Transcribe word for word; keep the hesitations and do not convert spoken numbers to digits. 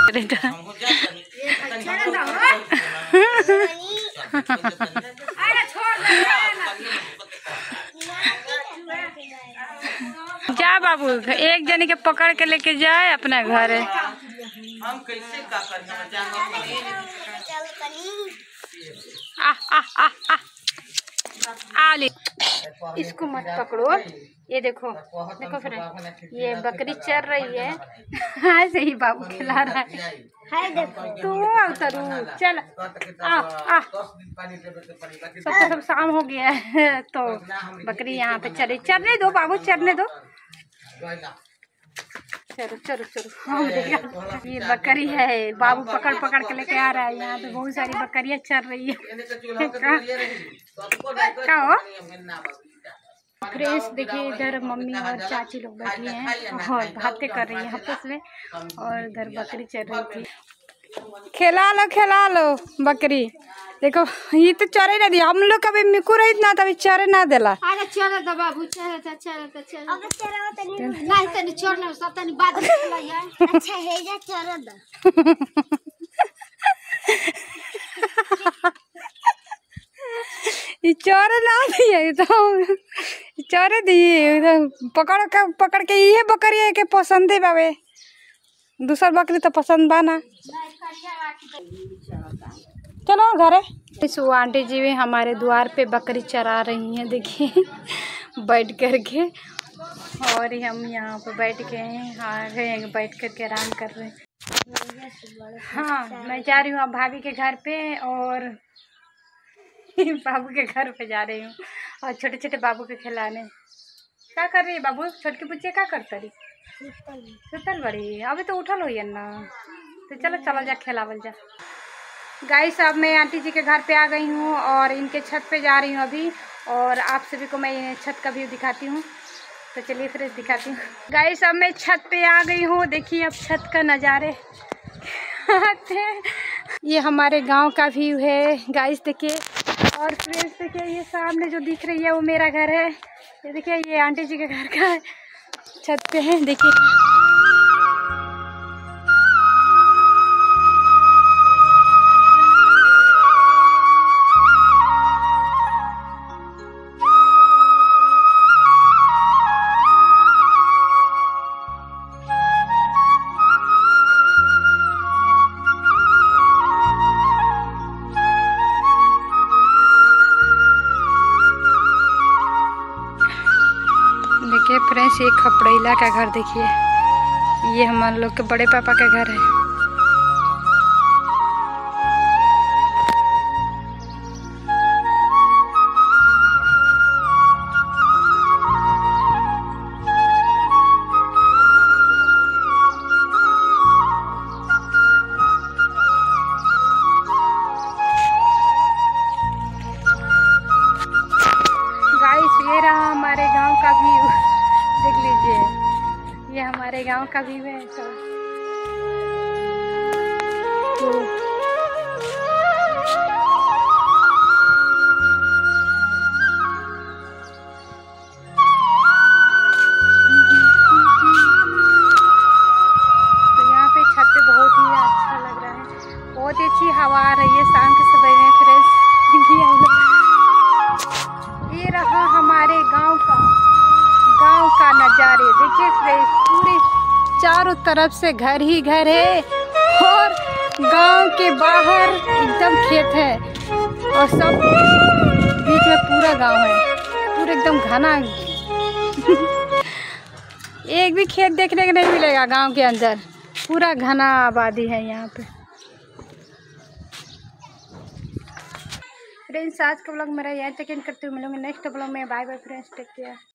जा बाबू, एक जने के पकड़ के लेके जाए अपना घर है। हम कैसे का आ आ आ आ आले, इसको मत पकड़ो। ये देखो देखो फ्रेंड, ये बकरी चर रही है। ऐसे ही बाबू खिला रहा है। हाय देखो तू उतरू, चल आ आ। सब सब शाम हो गया है तो बकरी यहाँ पे चले, चरने दो बाबू, चरने दो। चलो चलो चलो, ये बकरी है, बाबू पकड़ पकड़ के लेके आ रहा है। यहाँ पे बहुत सारी बकरियां चल रही है। क्या हो फ्रेंड्स, देखिए इधर मम्मी और चाची लोग बैठी हैं और बातें कर रही हैं आपस में, और इधर बकरी चल रही थी। खिला लो खिला लो बकरी। देखो ये तो चरे ना दिया, हम लोग कभी मिकू रही ना तभी चरे ना देला। अरे चरे तो बाबू, चरे तो चरे तो चरे अब चरे हो तनी नहीं तनी छोड़ना सब तनी बाद में खिलाया। अच्छा है जा चरे द ये चरे ना दिए तो चरे दिए तो पकड़ के पकड़ के ये बकरी के पसंद है बाबे, दूसरा बकरी तो पसंद बाना। चलो घरे। इस आंटी जी भी हमारे द्वार पे बकरी चरा रही हैं, देखिए बैठ कर के। और हम यहाँ पे बैठ के आ गए, बैठ कर के आराम कर रहे हैं। हाँ मैं जा रही हूँ अब भाभी के घर पे, और बाबू के घर पे जा रही हूँ, और छोटे छोटे बाबू के खिलाने। क्या कर रही है बाबू? छोटकी बच्चे क्या करता रही? सुतल बड़ी, अभी तो उठल हुई है ना, तो चलो चलो जा खिलावल जा। गाइस अब मैं आंटी जी के घर पे आ गई हूँ और इनके छत पे जा रही हूँ अभी, और आप सभी को मैं छत का व्यू दिखाती हूँ। तो चलिए फिर दिखाती हूँ। गाइस अब मैं छत पे आ गई हूँ, देखिए अब छत का नज़ारे ये हमारे गांव का व्यू है गाइस, देखिए। और फ्रेंड्स देखिए ये सामने जो दिख रही है वो मेरा घर है। ये देखिए ये आंटी जी के घर का छत पे है, देखिए। देखिए फ्रेंड्स ये खपड़ैला का घर देखिए, ये हमारे लोग के बड़े पापा का घर है। गाइस ये रहा हमारे गांव का व्यू, देख लीजिए ये हमारे गांव का व्यू है। तो यहाँ पे छत पे बहुत ही अच्छा लग रहा है, बहुत ही अच्छी हवा आ रही है शाम के समय में। फ्रेश ये रहा हमारे गांव का गांव का नज़ारे, देखिए फ्रेंड्स पूरे चारों तरफ से घर ही घर है, और गांव के बाहर एकदम खेत है, और सब बीच में पूरा गांव है, पूरा एकदम घना। एक भी खेत देखने को नहीं मिलेगा गांव के अंदर, पूरा घना आबादी है यहाँ पे। फ्रेंड्स आज का ब्लॉग मेरा यही तक करते हुए मिलूंगे नेक्स्ट ब्लॉग में। Bye bye friends, take care.